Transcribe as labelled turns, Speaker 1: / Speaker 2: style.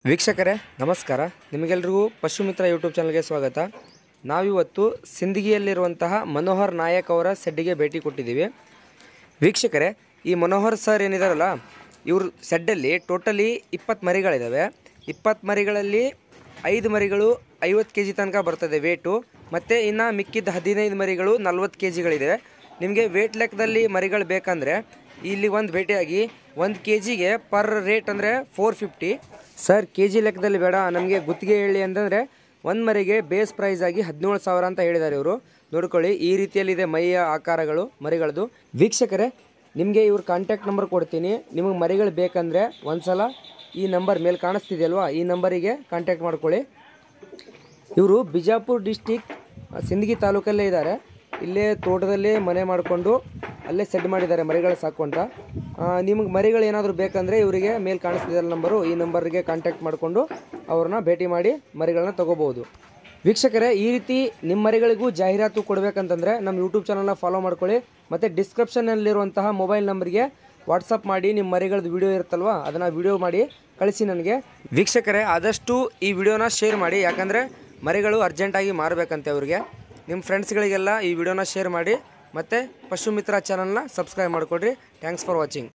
Speaker 1: ವೀಕ್ಷಕರೇ ನಮಸ್ಕಾರ. ನಿಮಗೆಲ್ಲರಿಗೂ ಪಶುಮಿತ್ರ ಯೂಟ್ಯೂಬ್ ಚಾನಲ್ಗೆ ಸ್ವಾಗತ. ನಾವಿವತ್ತು ಸಿಂದಗಿಯಲ್ಲಿರುವಂತಹ ಮನೋಹರ್ ನಾಯಕ್ ಅವರ ಸೆಡ್ಡಿಗೆ ಭೇಟಿ ಕೊಟ್ಟಿದ್ದೀವಿ. ವೀಕ್ಷಕರೇ, ಈ ಮನೋಹರ್ ಸರ್ ಏನಿದಾರಲ್ಲ, ಇವ್ರ ಸೆಡ್ಡಲ್ಲಿ ಟೋಟಲಿ 20 ಮರಿಗಳಿದ್ದಾವೆ. 20 ಮರಿಗಳಲ್ಲಿ 5 ಮರಿಗಳು 50 kg ತನಕ ಬರ್ತದೆ ವೇಟು, ಮತ್ತು ಇನ್ನು ಮಿಕ್ಕಿದ 15 ಮರಿಗಳು 40 kgಗಳಿದೆ. ನಿಮಗೆ ವೇಟ್ ಲೆಕ್ಕದಲ್ಲಿ ಮರಿಗಳು ಬೇಕಂದರೆ ಇಲ್ಲಿ ಒಂದು ಭೇಟಿಯಾಗಿ 1 kgಗೆ ಪರ್ ರೇಟ್ ಅಂದರೆ 450. ಸರ್ kg ಲೆಕ್ಕದಲ್ಲಿ ಬೇಡ, ನಮಗೆ ಗುತ್ತಿಗೆ ಹೇಳಿ ಅಂತಂದರೆ ಒಂದು ಮರಿಗೆ ಬೇಸ್ ಪ್ರೈಸ್ ಆಗಿ 17,000 ಅಂತ ಹೇಳಿದ್ದಾರೆ ಇವರು. ನೋಡ್ಕೊಳ್ಳಿ, ಈ ರೀತಿಯಲ್ಲಿದೆ ಮೈಯ ಆಕಾರಗಳು ಮರಿಗಳದು. ವೀಕ್ಷಕರೇ, ನಿಮಗೆ ಇವ್ರ ಕಾಂಟ್ಯಾಕ್ಟ್ ನಂಬರ್ ಕೊಡ್ತೀನಿ. ನಿಮಗೆ ಮರಿಗಳು ಬೇಕಂದರೆ ಒಂದ್ಸಲ ಈ ನಂಬರ್ ಮೇಲೆ ಕಾಣಿಸ್ತಿದೆಯಲ್ವಾ, ಈ ನಂಬರಿಗೆ ಕಾಂಟ್ಯಾಕ್ಟ್ ಮಾಡ್ಕೊಳ್ಳಿ. ಇವರು ಬಿಜಾಪುರ ಡಿಸ್ಟಿಕ್ ಸಿಂದಗಿ ತಾಲೂಕಲ್ಲೇ ಇದ್ದಾರೆ. ಇಲ್ಲೇ ತೋಟದಲ್ಲಿ ಮನೆ ಮಾಡಿಕೊಂಡು ಅಲ್ಲೇ ಸೆಡ್ ಮಾಡಿದ್ದಾರೆ ಮರಿಗಳು ಸಾಕೊಂತ. ನಿಮಗೆ ಮರಿಗಳು ಏನಾದರೂ ಬೇಕಂದರೆ ಇವರಿಗೆ ಮೇಲೆ ಕಾಣಿಸ್ತಿದೆಯಲ್ಲ ನಂಬರು, ಈ ನಂಬರ್ಗೆ ಕಾಂಟ್ಯಾಕ್ಟ್ ಮಾಡಿಕೊಂಡು ಅವ್ರನ್ನ ಭೇಟಿ ಮಾಡಿ ಮರಿಗಳನ್ನ ತೊಗೋಬೋದು. ವೀಕ್ಷಕರೇ, ಈ ರೀತಿ ನಿಮ್ಮ ಮರಿಗಳಿಗೂ ಜಾಹೀರಾತು ಕೊಡಬೇಕಂತಂದರೆ ನಮ್ಮ ಯೂಟ್ಯೂಬ್ ಚಾನಲ್ನ ಫಾಲೋ ಮಾಡ್ಕೊಳ್ಳಿ. ಮತ್ತು ಡಿಸ್ಕ್ರಿಪ್ಷನ್ನಲ್ಲಿರುವಂತಹ ಮೊಬೈಲ್ ನಂಬರ್ಗೆ ವಾಟ್ಸಪ್ ಮಾಡಿ ನಿಮ್ಮ ಮರಿಗಳದ್ದು ವೀಡಿಯೋ ಇರುತ್ತಲ್ವ, ಅದನ್ನು ವೀಡಿಯೋ ಮಾಡಿ ಕಳಿಸಿ ನನಗೆ. ವೀಕ್ಷಕರೇ, ಆದಷ್ಟು ಈ ವಿಡಿಯೋನ ಶೇರ್ ಮಾಡಿ, ಯಾಕಂದರೆ ಮರಿಗಳು ಅರ್ಜೆಂಟಾಗಿ ಮಾರಬೇಕಂತೆ ಅವ್ರಿಗೆ. ನಿಮ್ಮ ಫ್ರೆಂಡ್ಸ್ಗಳಿಗೆಲ್ಲ ಈ ವಿಡಿಯೋನ ಶೇರ್ ಮಾಡಿ. ಮತ್ತು ಪಶುಮಿತ್ರ ಚಾನಲ್ನ ಸಬ್ಸ್ಕ್ರೈಬ್ ಮಾಡಿಕೊಡ್ರಿ. Thanks for watching.